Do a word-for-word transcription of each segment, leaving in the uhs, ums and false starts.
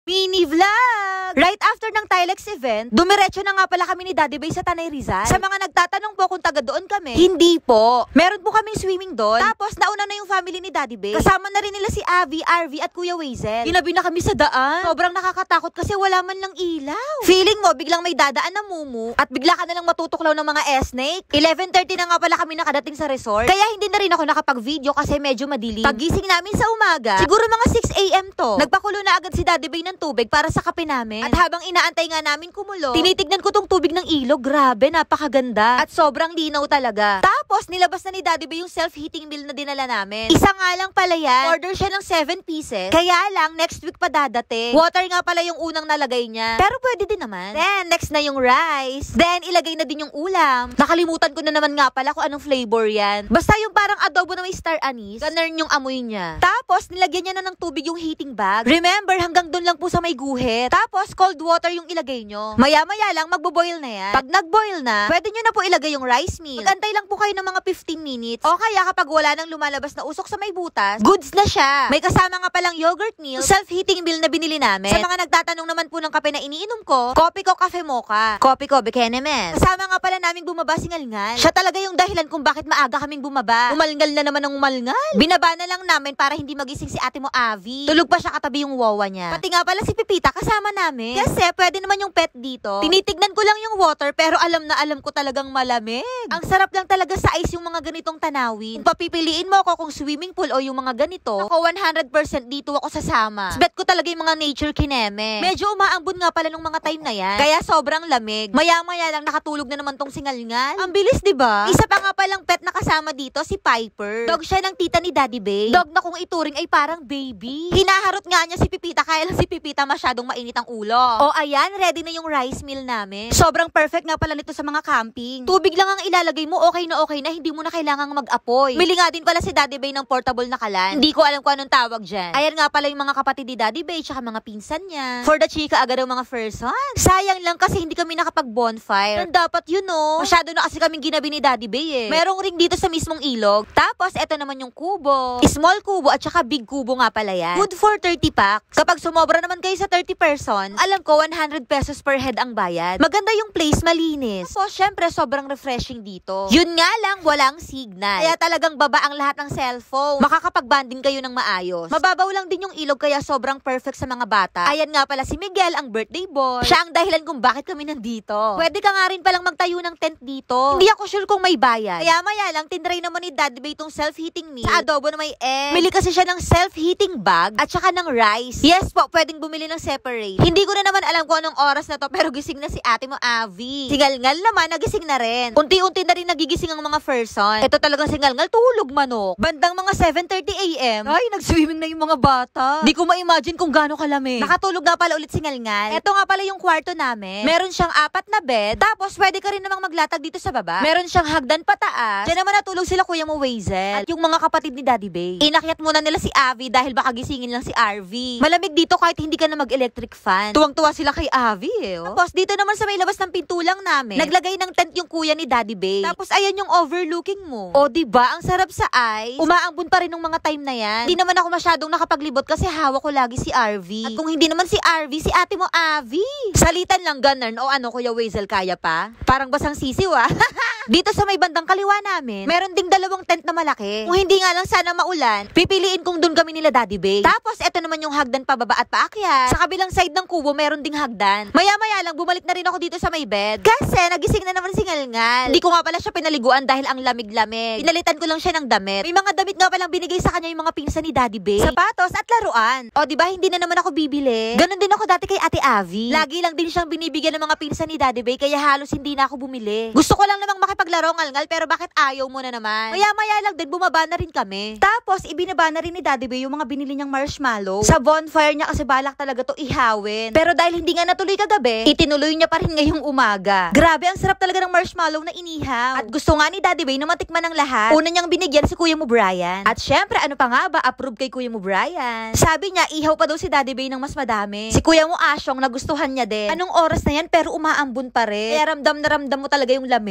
Mini vlog! Right after ng Tilex event, dumiretso na nga pala kami ni Daddy Bay sa Tanay Rizal. Sa mga nagtatanong po kung taga doon kami, hindi po. Meron po kaming swimming doon. Tapos nauna na yung family ni Daddy Bay. Kasama na rin nila si Avi, R V at Kuya Wazel. Ginabi na kami sa daan. Sobrang nakakatakot kasi wala man lang ilaw. Feeling mo, biglang may dadaan na mumu at bigla ka na lang matutuklaw ng mga snake. eleven thirty na nga pala kami nakadating sa resort. Kaya hindi na rin ako nakapag-video kasi medyo madilim. Pagising namin sa umaga, siguro mga six A M to, nagpakulo na agad si Daddy Bay ng tubig para sa kape namin. At habang inaantay nga namin kumulo, tinitignan ko tong tubig ng ilog. Grabe, napakaganda. At sobrang linaw talaga. Tapos, nilabas na ni Daddy Bay yung self-heating meal na dinala namin. Isa nga lang pala yan. Order siya ng seven pieces. Kaya lang, next week pa dadating. Water nga pala yung unang nalagay niya. Pero pwede din naman. Then, next na yung rice. Then, ilagay na din yung ulam. Nakalimutan ko na naman nga pala kung anong flavor yan. Basta yung parang adobo na may star anise. Ganun yung amoy niya. Tapos, nilagyan niya na ng tubig yung heating bag. Remember, hanggang doon lang po sa may guhit. Tapos, cold water yung ilagay nyo. Maya-maya lang, magbo-boil na yan. Pag nag-boil na, pwede nyo na po ilagay yung rice meal. Magantay lang po kayo ng mga fifteen minutes. O kaya kapag wala nang lumalabas na usok sa may butas, goods na siya. May kasama nga palang yogurt meal, self-heating meal na binili namin. Sa mga nagtatanong naman po ng kape na iniinom ko, kopi ko cafe mocha. Kopi ko bekenemes. Kasama nga pala naming bumaba si Ngalngal. Siya talaga yung dahilan kung bakit maaga kaming bumaba. Umalngal na naman ng umalngal. Binaba na lang namin para hindi magising si ate mo Avi. Tulog pa siya katabi yung wawa niya. Pati nga pala si Pipita kasama namin. Kasi pwede naman yung pet dito. Tinitignan ko lang yung water pero alam na alam ko talagang malamig. Ang sarap lang talaga sa ice yung mga ganitong tanawin. Kung papipiliin mo ako kung swimming pool o yung mga ganito, ako one hundred percent dito ako sasama. Bet ko talaga yung mga nature kineme. Medyo umaambon nga pala nung mga time na yan. Kaya sobrang lamig. Maya-maya lang nakatulog na naman tong singalngal. Ang bilis, diba? Isa pa nga palang pet na kasama dito, si Piper. Dog siya ng tita ni Daddy Bay. Dog na kung ituring ay parang baby. Hinaharot nga niya si Pipita kaya lang si Pipita masyadong mainit ang ulo. O ayan, ready na yung rice meal namin. Sobrang perfect nga pala nito sa mga camping. Tubig lang ang ilalagay mo, okay na okay na, hindi mo na kailangang mag-apoy. Bili nga din pala si Daddy Bay ng portable na kalan. Hindi ko alam kung anong tawag dyan. Ayan nga pala yung mga kapatid ni Daddy Bay tsaka mga pinsan niya. For the chika agad ang mga first one. Sayang lang kasi hindi kami nakapag-bonfire. Nang dapat yun no. Masyado na kasi kaming ginabi ni Daddy Bay eh. Merong ring dito sa mismong ilog. Tapos eto naman yung kubo. Small kubo at saka big kubo nga pala yan. Good for thirty packs. Kapag sumobra naman kayo sa thirty person, alam ko one hundred pesos per head ang bayad. Maganda yung place, malinis. Tapos syempre sobrang refreshing dito. Yun nga lang, walang signal. Kaya talagang baba ang lahat ng cellphone. Makakapag-banding kayo ng maayos. Mababaw lang din yung ilog kaya sobrang perfect sa mga bata. Ayan nga pala si Miguel, ang birthday boy. Siya ang dahilan kung bakit kami nandito. Pwede ka nga rin palang magtayo ng tent dito. Hindi ako sure kung may bayad. Kaya maya lang, tinry naman ni Daddy Bay itong self-heating meal sa adobo na may egg. Mili kasi siya ng self-heating bag at saka ng rice. Yes po, pwedeng bumili ng separate. Hindi ko na naman alam kung anong oras na to pero gising na si ate mo Avi. Si Ngalngal naman, nagising na rin. Unti-unti na rin nagigising ang mga person. Ito talagang si Ngalngal, tulog manok. Bandang mga seven thirty A M Ay, nag-swimming na yung mga bata. Di ko ma-imagine kung gaano kalamig. Nakatulog nga pala ulit si Ngalngal. Ito nga pala yung kwarto namin. Meron siyang apat na bed. Tapos pwede ka rin namang maglatag dito sa baba. Meron siyang hagdan pataas. Diyan naman natulog sila Kuya mo Wazel. At yung mga kapatid ni Daddy Bay. Inakyat muna nila si Avi dahil baka gisingin lang si R V. Malamig dito kahit hindi ka na mag-electric fan. Tuwang-tuwa sila kay Avi eh. Oh. Tapos dito naman sa may labas ng pintulang namin, naglagay ng tent yung kuya ni Daddy Bay. Tapos ayan yung overlooking mo. O diba, ang sarap sa eyes. Umaambon pa rin ng mga time na yan. Hindi naman ako masyadong nakapaglibot kasi hawak ko lagi si R V. At kung hindi naman si R V, si ate mo Avi. Salitan lang ganun. O ano, Kuya Wazel, kaya pa? Parang basang sisiw ah. Dito sa may bandang kaliwa namin, meron ding dalawang tent na malaki. Kung hindi nga lang sana maulan, pipiliin kung dun kami nila Daddy Bay. Tapos eto naman yung hagdan pababa at paakyat. Sa kabilang side ng kubo, meron ding hagdan. Maya-maya lang, bumalik na rin ako dito sa may bed. Kasi nagising na naman si Ngalngal. Hindi ko nga pala siya pinaliguan dahil ang lamig-lamig. Pinalitan ko lang siya ng damit. May mga damit nga palang binigay sa kanya yung mga pinsan ni Daddy Bay. Sapatos at laruan. O diba, hindi na naman ako bibili. Ganon din ako dati kay Ate Avi. Lagi lang din siyang binibigyan ng mga pinsan ni Daddy Bay kaya halos hindi na ako bumili. Gusto ko lang namang makipaglaro Ngalngal pero bakit ayaw mo na naman? Maya-maya lang din bumaba na rin kami. Tapos ibinaba na rin ni Daddy Bay yung mga binili niyang marshmallow. Sa bonfire niya kasi balak talaga to ihawin. Pero dahil hindi nga natuloy kagabi, itinuloy niya pa rin ngayong umaga. Grabe, ang sarap talaga ng marshmallow na inihaw. At gusto nga ni Daddy Bay na matikman ng lahat. Una niyang binigyan si Kuya mo Brian. At syempre, ano pa nga ba, approve kay Kuya mo Brian. Sabi niya, ihaw pa daw si Daddy Bay ng mas madami. Si Kuya mo Asyong nagustuhan niya din. Anong oras na yan pero umaambon pa rin. Kaya ramdam na ramdam mo talaga yung lamig. Tingal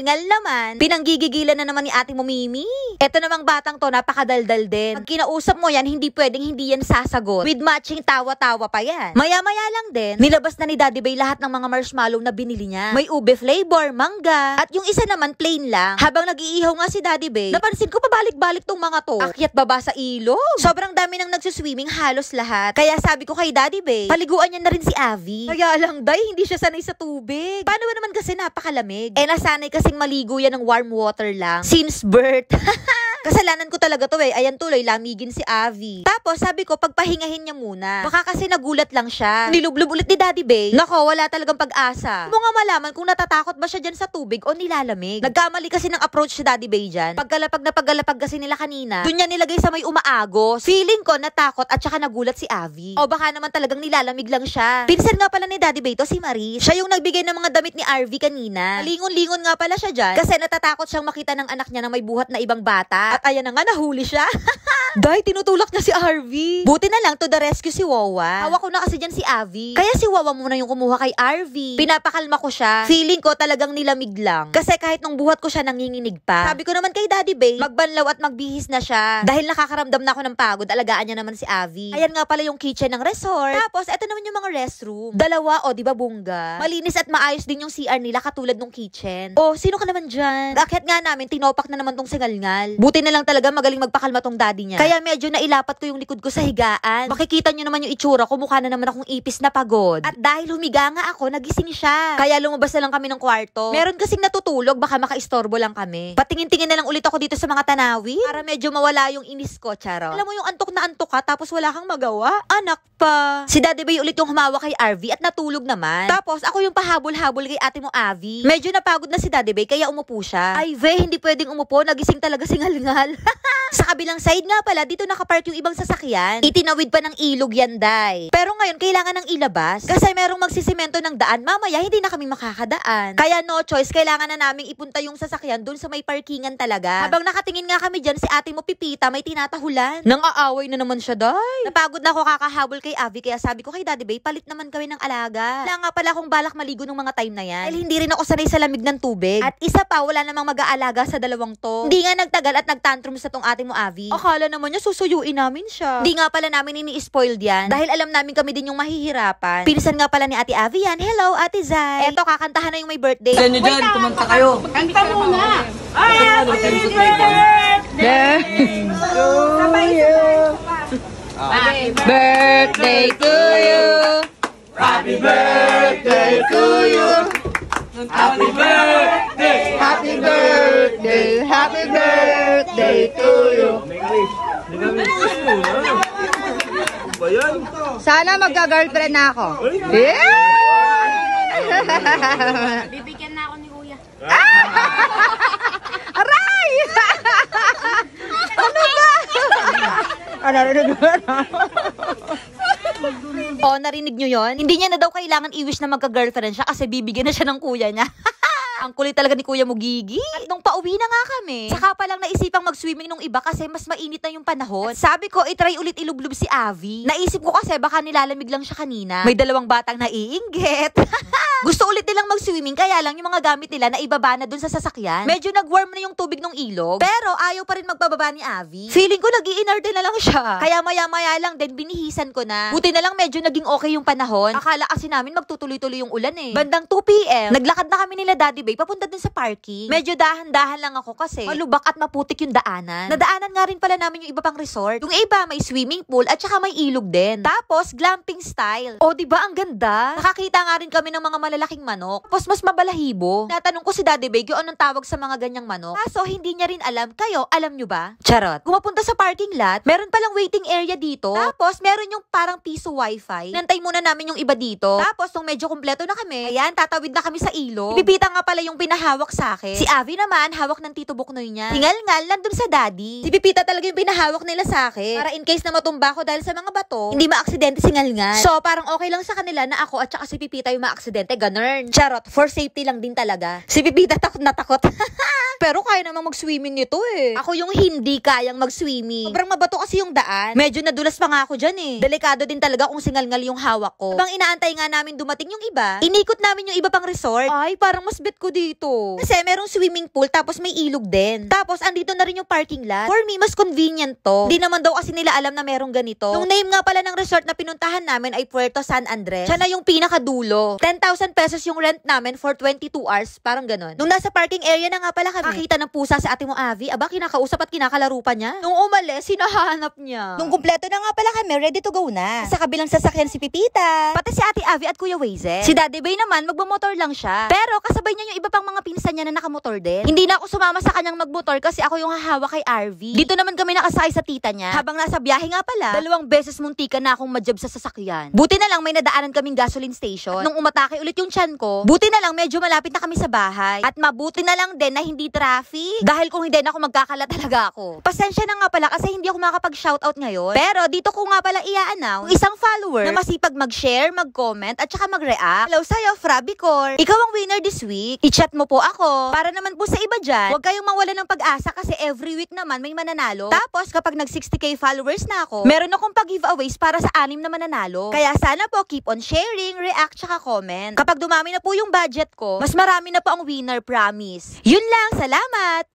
Hingal naman, pinanggigigilan na naman ni ate mo Mimi. Eto namang batang to, napakadaldal din. Pag kinausap mo yan, hindi pwedeng hindi yan sasagot. With matching tawa-tawa pa yan. Maya-maya lang din, nilabas na ni Daddy Bay lahat ng mga marshmallow na binili niya. May ube flavor, mangga, at yung isa naman plain lang. Habang nag-iihaw nga si Daddy Bay, napansin ko pabalik-balik tong mga to. Akyat baba sa ilog. Sobrang dami nang nagsuswimming, halos lahat. Kaya sabi ko kay Daddy Bay, paliguan niya na rin si Avi. Kaya lang, day, hindi siya sanay sa tubig. Paano ba naman kasi napakalamig? Eh, nasanay kasing maligo yan ng warm water lang. Since birth. Kasalanan ko talaga to eh. Ayan tuloy, lamigin si Avi. Tapos, sabi ko, pagpahingahin niya muna. Baka kasi nagulat lang siya. Nilublub ulit ni Daddy Bay. Nako, wala talagang pag-asa. Mo nga malaman kung natatakot ba siya dyan sa tubig o nilalamig. Nagkamali kasi ng approach si Daddy Bay dyan. Pagkalapag na pagkalapag kasi nila kanina, dun niya nilagay sa may umaagos. Feeling ko natakot at saka nagulat si Avi. O baka naman talagang nilalamig lang siya. Pinsan nga pala ni Daddy Bay to si Maris. Siya yung nagbigay ng mga damit ni R V kanina. Lingon-lingon nga pala siya dyan kasi natatakot siyang makita ng anak niya na may buhat na ibang bata. At ayan na nga, nahuli siya. Day, tinutulak niya si R V. Buti na lang to the rescue si Wawa. Hawak ko na kasi dyan si Avi. Kaya si Wawa muna yung kumuha kay R V. Pinapakalma ko siya. Feeling ko talagang nilamig lang. Kasi kahit nung buhat ko siya nanginginig pa. Sabi ko naman kay Daddy Bay, magbanlaw at magbihis na siya. Dahil nakakaramdam na ako ng pagod, alagaan niya naman si Avi. Ayan nga pala yung kitchen ng resort. Tapos, eto naman yung mga restroom. Dalawa, o, di ba bungga? Malinis at maayos din yung C R nila katulad nung kitchen. O, sino ka naman dyan? Bakit nga namin, tinopak na naman tong singalngal. Buti na lang talaga magaling magpakalma tong daddy niya. Kaya medyo nailapat ko yung likod ko sa higaan. Makikita nyo naman yung itsura ko, mukha na naman akong ipis na pagod. At dahil humiga nga ako, nagising siya. Kaya lumabas na lang kami ng kwarto. Meron kasing natutulog, baka makaistorbo lang kami. Patingin-tingin na lang ulit ako dito sa mga tanawin para medyo mawala yung inis ko, charo. Alam mo yung antok na antok ka, tapos wala kang magawa? Anak pa. Si Daddy Bay ulit yung humawak kay R V at natulog naman. Tapos ako yung pahabol-habol kay ate mo Avi. Medyo napagod na si Daddy Bay kaya umupo siya. Ay ve, hindi pwedeng umupo, nagising talaga singal-ngal. Sa kabilang side nga pala, dito nakapark yung ibang sasakyan. Itinawid pa ng ilog yan, day. Pero ngayon, kailangan ng ilabas. Kasi merong magsisimento ng daan, mamaya hindi na kami makakadaan. Kaya no choice, kailangan na naming ipunta yung sasakyan dun sa may parkingan talaga. Habang nakatingin nga kami dyan, si ate mo Pipita may tinatahulan. Nang aaway na naman siya, day. Napagod na ako kakahabol kay Avi, kaya sabi ko kay Daddy Bay, palit naman kami ng alaga. Wala nga pala akong balak maligo ng mga time na yan. Dahil hindi rin ako sanay sa lamig ng tubig. At isa pa, wala namang mag-aalaga sa dalawang to. Hindi nga nagtagal at nagtantrum sa tong ate mo Avi. Akala naman niya susuyuin namin siya. Hindi nga pala namin ini-spoiled yan. Dahil alam namin kami din yung mahihirapan. Pinsan nga pala ni Ate Avi yan. Hello, Ate Zay. Eto, kakantahan na yung may birthday. Sa inyo dyan, kumanta kayo. Kanta muna. Ay, happy birthday to you. Happy birthday to you. Happy birthday, happy birthday, happy birthday to you. Sana magka-girlfriend na ako. Yeah! Bibigyan na ako ni Kuya. Aray! Ano ba? Ano, ano, ano? O, narinig nyo yon? Hindi niya na daw kailangan i-wish na magka-girlfriend siya kasi bibigyan na siya ng kuya niya. Ang kulit talaga ni Kuya Mugigi. At nung pauwi na nga kami, saka pa lang naisipang mag-swimming nung iba kasi mas mainit na yung panahon. At sabi ko, itry ulit ilublob si Avi. Naisip ko kasi baka nilalamig lang siya kanina. May dalawang batang naiinggit. Gusto ulit nilang mag-swimming kaya lang yung mga gamit nila na ibaba na dun sa sasakyan. Medyo nag-warm na yung tubig ng ilog. Pero ayaw pa rin magbababa ni Avi. Feeling ko nag-i-inerte na lang siya. Kaya maya-maya lang din binihisan ko na. Buti na lang medyo naging okay yung panahon. Akala kasi namin magtutuloy-tuloy yung ulan eh. Bandang two p m, naglakad na kami nila Daddy Bay papunta dun sa parking. Medyo dahan-dahan lang ako kasi malubak at maputik yung daanan. Nadaanan nga rin pala namin yung iba pang resort. Yung iba may swimming pool at saka may ilog din. Tapos glamping style. O diba ang ganda? Nakakita nga rin kami ng mga malalaking manok. Tapos mas mabalahibo. Natanong ko si Daddy Bay kung anong tawag sa mga ganyang manok. Kaso hindi niya rin alam. Kayo, alam nyo ba? Charot. Kumapunta sa parking lot, meron palang waiting area dito. Tapos meron yung parang piso wifi. Nantay muna namin yung iba dito. Tapos nung medyo kumpleto na kami, ayan, tatawid na kami sa ilog. Pipita nga pala yung pinahawak sa akin. Si Avi naman, hawak ng Tito Buknoy niya. Hingal-ngal, nandun sa daddy. Si Pipita talaga yung pinahawak nila sa akin. Para in case na matumba ko dahil sa mga bato, hindi maaksidente si Ngal-ngal. So, parang okay lang sa kanila na ako at saka si Pipita yung maaksidente ganun. Charot, for safety lang din talaga. Si Pipita takot na takot. Pero kaya namang mag-swimming nito eh. Ako yung hindi kayang mag-swimming. Sobrang mabato kasi yung daan. Medyo nadulas pa nga ako dyan eh. Delikado din talaga kung singalngal yung hawak ko. Habang inaantay nga namin dumating yung iba, inikot namin yung iba pang resort. Ay, parang mas bet ko dito. Kasi merong swimming pool tapos may ilog din. Tapos andito na rin yung parking lot. For me, mas convenient to. Hindi naman daw kasi nila alam na merong ganito. Yung name nga pala ng resort na pinuntahan namin ay Puerto San Andres. Siya na yung pinakadulo. ten thousand pesos yung rent namin for twenty-two hours. Parang ganon. Nung nasa parking area na nga pala kami, nakita ng pusa sa ate mo Avi. Aba, kinakausap at kinakalaro pa niya. Nung umalis, sinahanap niya. Nung kumpleto na nga pala kami, ready to go na. Sa kabilang sasakyan si Pipita. Pati si ate Avi at Kuya Waze. Si Daddy Bay naman, magmamotor lang siya. Pero kasabay niya yung iba pang mga pinsan niya na nakamotor din. Hindi na ako sumama sa kanyang magmotor kasi ako yung hahawak kay R V. Dito naman kami nakasakay sa tita niya. Habang nasa biyahe nga pala, dalawang beses muntika na akong majab sa sasakyan. Buti na lang may nadaanan kaming gasoline station. At nung umatake ulit yung tiyan ko, buti na lang medyo malapit na kami sa bahay. At mabuti na lang din na hindi traffic. Dahil kung hindi na ako magkakala talaga ako. Pasensya na nga pala kasi hindi ako makapag-shoutout ngayon. Pero dito ko nga pala i-announce isang follower na masipag mag-share, mag-comment at saka mag-react. Hello sa'yo, Frabicor. Ikaw ang winner this week. I-chat mo po ako. Para naman po sa iba dyan, huwag kayong mawala ng pag-asa kasi every week naman may mananalo. Tapos kapag nag sixty k followers na ako, meron akong pag-giveaways para sa anim na mananalo. Kaya sana po keep on sharing, react tsaka comment. Kapag dumami na po yung budget ko, mas marami na po ang winner, promise. Yun lang, salamat!